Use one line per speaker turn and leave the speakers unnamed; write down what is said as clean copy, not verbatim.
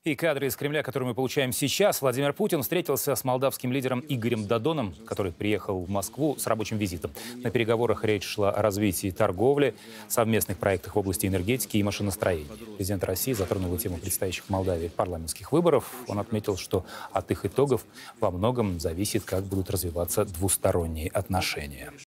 И кадры из Кремля, которые мы получаем сейчас. Владимир Путин встретился с молдавским лидером Игорем Додоном, который приехал в Москву с рабочим визитом. На переговорах речь шла о развитии торговли, совместных проектах в области энергетики и машиностроения. Президент России затронул и тему предстоящих в Молдавии парламентских выборов. Он отметил, что от их итогов во многом зависит, как будут развиваться двусторонние отношения.